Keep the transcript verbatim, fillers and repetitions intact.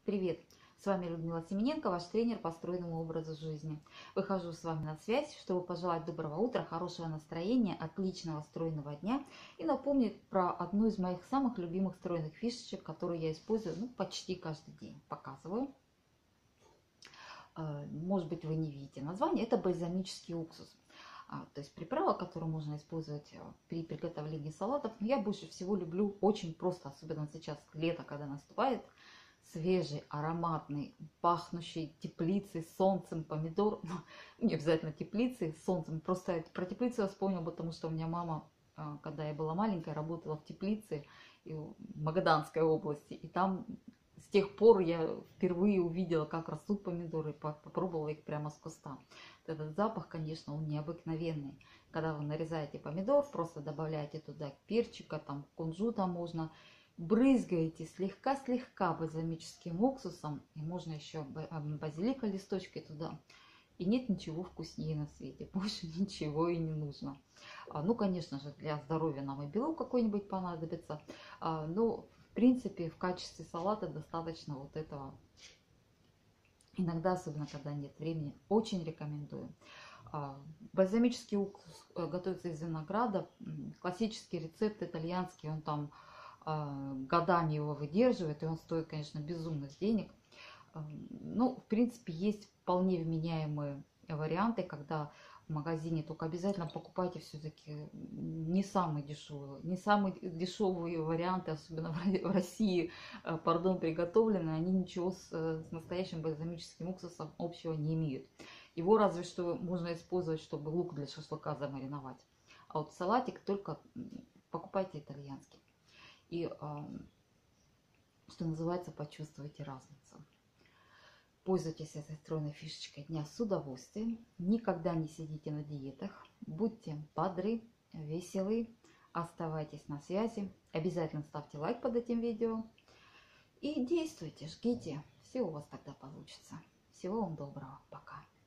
Привет! С вами Людмила Семененко, ваш тренер по стройному образу жизни. Выхожу с вами на связь, чтобы пожелать доброго утра, хорошего настроения, отличного стройного дня и напомнить про одну из моих самых любимых стройных фишечек, которую я использую ну, почти каждый день. Показываю. Может быть, вы не видите название. Это бальзамический уксус. То есть приправа, которую можно использовать при приготовлении салатов. Но я больше всего люблю очень просто, особенно сейчас лето, когда наступает, свежий, ароматный, пахнущий теплицей, солнцем помидор. Ну, не обязательно теплицей, солнцем. Просто про теплицу я вспомнила, потому что у меня мама, когда я была маленькая, работала в теплице в Магаданской области. И там с тех пор я впервые увидела, как растут помидоры, попробовала их прямо с куста. Этот запах, конечно, он необыкновенный. Когда вы нарезаете помидор, просто добавляете туда перчика, там кунжута можно, брызгаете слегка-слегка бальзамическим уксусом, и можно еще базилика листочки туда. И нет ничего вкуснее на свете, больше ничего и не нужно. Ну, конечно же, для здоровья нам и белок какой-нибудь понадобится. Но, в принципе, в качестве салата достаточно вот этого. Иногда, особенно когда нет времени, очень рекомендую. Бальзамический уксус готовится из винограда. Классический рецепт итальянский, он там годами его выдерживает, и он стоит, конечно, безумных денег. Ну, в принципе, есть вполне вменяемые варианты, когда в магазине, только обязательно покупайте все-таки не самые дешевые, не самые дешевые варианты, особенно в России, пардон, приготовленные, они ничего с, с настоящим бальзамическим уксусом общего не имеют. Его разве что можно использовать, чтобы лук для шашлыка замариновать. А вот салатик только покупайте итальянский. И, что называется, почувствуйте разницу. Пользуйтесь этой стройной фишечкой дня с удовольствием. Никогда не сидите на диетах. Будьте бодры, веселы. Оставайтесь на связи. Обязательно ставьте лайк под этим видео. И действуйте, жгите. Все у вас тогда получится. Всего вам доброго. Пока.